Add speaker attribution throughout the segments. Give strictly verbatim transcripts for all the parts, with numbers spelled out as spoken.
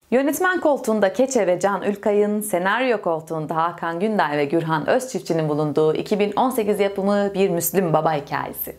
Speaker 1: Yönetmen koltuğunda Keçe ve Can Ülkay'ın, senaryo koltuğunda Hakan Günday ve Gürhan Özçiftçi'nin bulunduğu iki bin on sekiz yapımı bir Müslüm Baba hikayesi.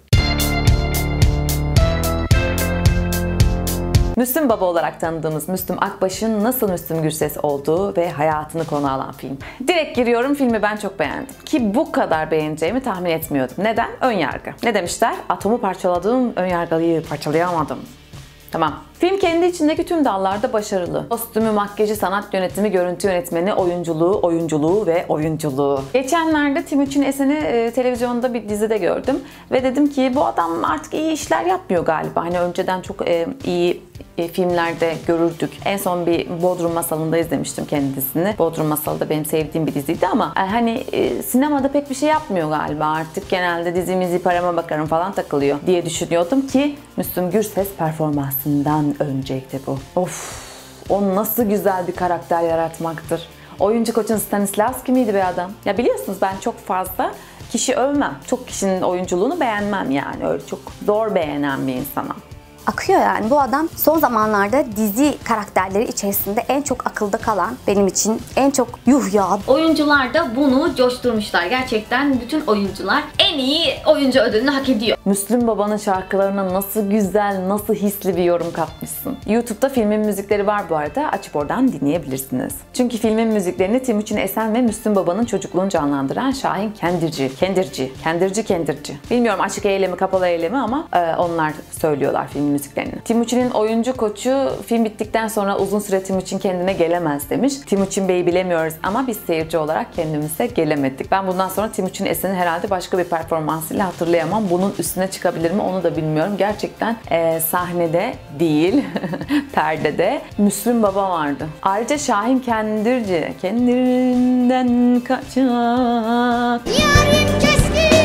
Speaker 1: Müslüm Baba olarak tanıdığımız Müslüm Akbaş'ın nasıl Müslüm Gürses olduğu ve hayatını konu alan film. Direkt giriyorum, filmi ben çok beğendim. Ki bu kadar beğeneceğimi tahmin etmiyordum. Neden? Önyargı. Ne demişler? Atomu parçaladım, önyargıyı parçalayamadım. Tamam. Film kendi içindeki tüm dallarda başarılı. Kostümü, makyajı, sanat yönetimi, görüntü yönetmeni, oyunculuğu, oyunculuğu ve oyunculuğu. Geçenlerde Timuçin Esen'i e, televizyonda bir dizide gördüm ve dedim ki bu adam artık iyi işler yapmıyor galiba. Hani önceden çok e, iyi e, filmlerde görürdük. En son bir Bodrum Masalı'nda izlemiştim kendisini. Bodrum Masalı da benim sevdiğim bir diziydi ama e, hani e, sinemada pek bir şey yapmıyor galiba artık. Genelde dizimizi parama bakarım falan takılıyor diye düşünüyordum ki Müslüm Gürses performansından önceydi bu. Of, o nasıl güzel bir karakter yaratmaktır. Oyuncu koçun Stanislavski miydi be adam? Ya biliyorsunuz ben çok fazla kişi övmem. Çok kişinin oyunculuğunu beğenmem yani. Öyle çok zor beğenen bir insanım.
Speaker 2: Akıyor yani. Bu adam son zamanlarda dizi karakterleri içerisinde en çok akılda kalan, benim için en çok yuh ya.
Speaker 3: Oyuncular da bunu coşturmuşlar. Gerçekten bütün oyuncular en iyi oyuncu ödülünü hak ediyor.
Speaker 1: Müslüm Baba'nın şarkılarına nasıl güzel, nasıl hisli bir yorum katmışsın. YouTube'da filmin müzikleri var bu arada. Açıp oradan dinleyebilirsiniz. Çünkü filmin müziklerini Timuçin Esen ve Müslüm Baba'nın çocukluğunu canlandıran Şahin Kendirci. Kendirci. Kendirci Kendirci. Bilmiyorum açık eylemi, kapalı eylemi ama e, onlar söylüyorlar filmin müziklerini. Timuçin'in oyuncu koçu film bittikten sonra uzun süre Timuçin kendine gelemez demiş. Timuçin Bey'i bilemiyoruz ama biz seyirci olarak kendimize gelemedik. Ben bundan sonra Timuçin Esen'i herhalde başka bir performansıyla hatırlayamam. Bunun üstüne çıkabilir mi onu da bilmiyorum. Gerçekten e, sahnede değil, perdede Müslüm Baba vardı. Ayrıca Şahin Kendirci. Kendirinden kaçak. Yarim keskin.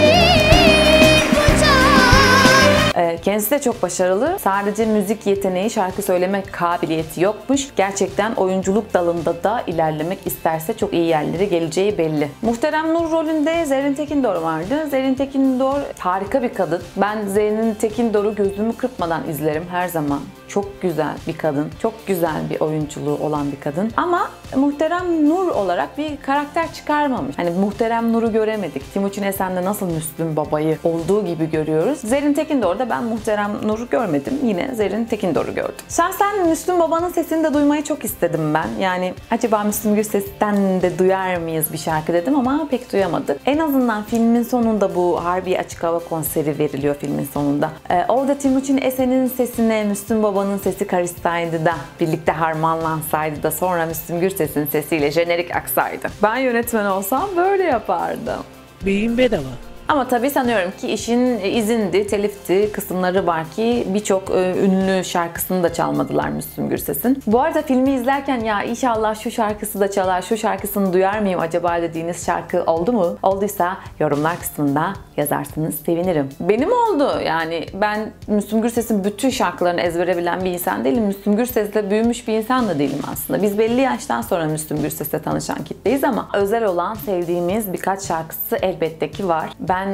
Speaker 1: Kendisi de çok başarılı. Sadece müzik yeteneği, şarkı söyleme kabiliyeti yokmuş. Gerçekten oyunculuk dalında da ilerlemek isterse çok iyi yerlere geleceği belli. Muhterem Nur rolünde Zerrin Tekindor vardı. Zerrin Tekindor harika bir kadın. Ben Zerrin Tekindor'u gözümü kırpmadan izlerim her zaman. Çok güzel bir kadın. Çok güzel bir oyunculuğu olan bir kadın. Ama Muhterem Nur olarak bir karakter çıkarmamış. Hani Muhterem Nur'u göremedik. Timuçin Esen'de nasıl Müslüm Baba'yı olduğu gibi görüyoruz. Zerrin Tekindor'da ben Muhterem Nur'u görmedim. Yine Zerrin Tekindor'u gördüm. Şahsen Müslüm Baba'nın sesini de duymayı çok istedim ben. Yani acaba Müslüm Gürses'ten de duyar mıyız bir şarkı dedim ama pek duyamadık. En azından filmin sonunda bu Harbiye Açık Hava konseri veriliyor filmin sonunda. Ee, orada Timuçin Esen'in sesine Müslüm Baba'nın sesi karışsaydı da birlikte harmanlansaydı da sonra Müslüm Gürses'in sesiyle jenerik aksaydı. Ben yönetmen olsam böyle yapardım.
Speaker 4: Beyin bedava.
Speaker 1: Ama tabii sanıyorum ki işin izindi, telifti kısımları var ki birçok ünlü şarkısını da çalmadılar Müslüm Gürses'in. Bu arada filmi izlerken ya inşallah şu şarkısı da çalar, şu şarkısını duyar mıyım acaba dediğiniz şarkı oldu mu? Olduysa yorumlar kısmında yazarsanız sevinirim. Benim oldu yani ben Müslüm Gürses'in bütün şarkılarını ezbere bilen bir insan değilim. Müslüm Gürses'le büyümüş bir insan da değilim aslında. Biz belli yaştan sonra Müslüm Gürses'le tanışan kitleyiz ama özel olan sevdiğimiz birkaç şarkısı elbette ki var. Ben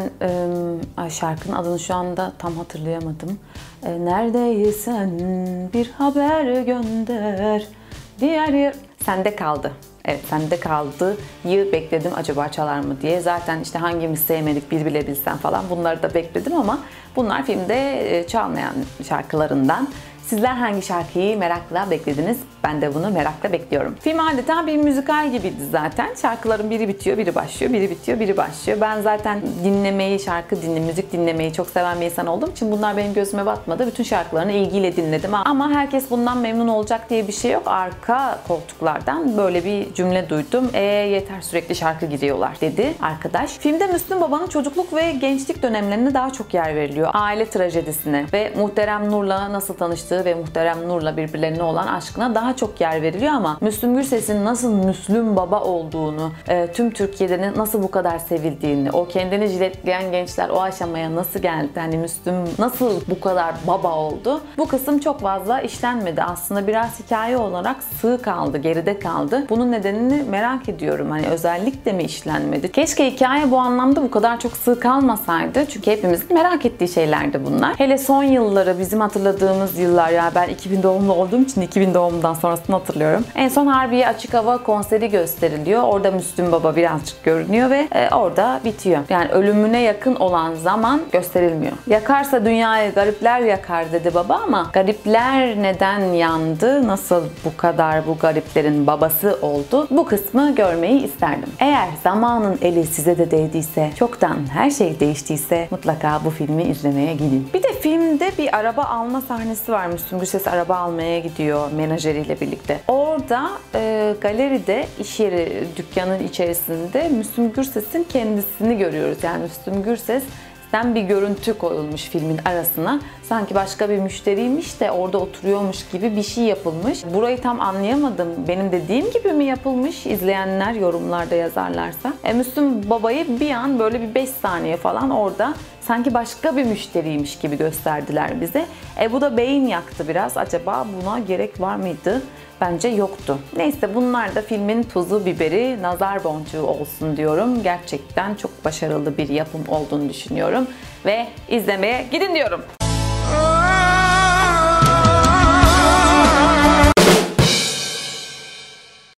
Speaker 1: e, şarkının adını şu anda tam hatırlayamadım. E, Neredeysen bir haber gönder. Diğer yer sende kaldı. Evet sende kaldı. Yı bekledim acaba çalar mı diye. Zaten işte hangimiz sevmedik bir bile bilsen falan bunları da bekledim ama bunlar filmde çalmayan şarkılarından. Sizler hangi şarkıyı merakla beklediniz? Ben de bunu merakla bekliyorum. Film adeta bir müzikal gibiydi zaten. Şarkıların biri bitiyor, biri başlıyor, biri bitiyor, biri başlıyor. Ben zaten dinlemeyi, şarkı dinle, müzik dinlemeyi çok seven bir insan olduğum için bunlar benim gözüme batmadı. Bütün şarkılarını ilgiyle dinledim. Ama herkes bundan memnun olacak diye bir şey yok. Arka koltuklardan böyle bir cümle duydum. E yeter sürekli şarkı giriyorlar dedi arkadaş. Filmde Müslüm Baba'nın çocukluk ve gençlik dönemlerine daha çok yer veriliyor. Aile trajedisine ve Muhterem Nur'la nasıl tanıştığı ve Muhterem Nur'la birbirlerine olan aşkına daha çok yer veriliyor ama Müslüm Gürses'in nasıl Müslüm Baba olduğunu, e, tüm Türkiye'de nasıl bu kadar sevildiğini, o kendini jiletleyen gençler o aşamaya nasıl geldi, hani Müslüm nasıl bu kadar baba oldu, bu kısım çok fazla işlenmedi. Aslında biraz hikaye olarak sığ kaldı, geride kaldı. Bunun nedenini merak ediyorum. Hani özellikle mi işlenmedi? Keşke hikaye bu anlamda bu kadar çok sığ kalmasaydı. Çünkü hepimizin merak ettiği şeylerdi bunlar. Hele son yılları, bizim hatırladığımız yıllar yıllar yani. Ben iki bin doğumlu olduğum için iki bin doğumdan sonrasını hatırlıyorum. En son Harbiye Açık Hava konseri gösteriliyor. Orada Müslüm Baba birazcık görünüyor ve e, orada bitiyor. Yani ölümüne yakın olan zaman gösterilmiyor. Yakarsa dünyayı garipler yakar dedi baba ama garipler neden yandı? Nasıl bu kadar bu gariplerin babası oldu? Bu kısmı görmeyi isterdim. Eğer zamanın eli size de değdiyse, çoktan her şey değiştiyse mutlaka bu filmi izlemeye gidin. Bir de filmde bir araba alma sahnesi var. Müslüm Gürses araba almaya gidiyor menajeriyle birlikte. Orada e, galeride iş yeri dükkanın içerisinde Müslüm Gürses'in kendisini görüyoruz. Yani Müslüm Gürses bir görüntü koyulmuş filmin arasına. Sanki başka bir müşteriymiş de orada oturuyormuş gibi bir şey yapılmış. Burayı tam anlayamadım. Benim dediğim gibi mi yapılmış? İzleyenler yorumlarda yazarlarsa. E, Müslüm Baba'yı bir an böyle bir beş saniye falan orada sanki başka bir müşteriymiş gibi gösterdiler bize. E bu da beyin yaktı biraz. Acaba buna gerek var mıydı? Bence yoktu. Neyse bunlar da filmin tuzu biberi, nazar boncuğu olsun diyorum. Gerçekten çok başarılı bir yapım olduğunu düşünüyorum. Ve izlemeye gidin diyorum.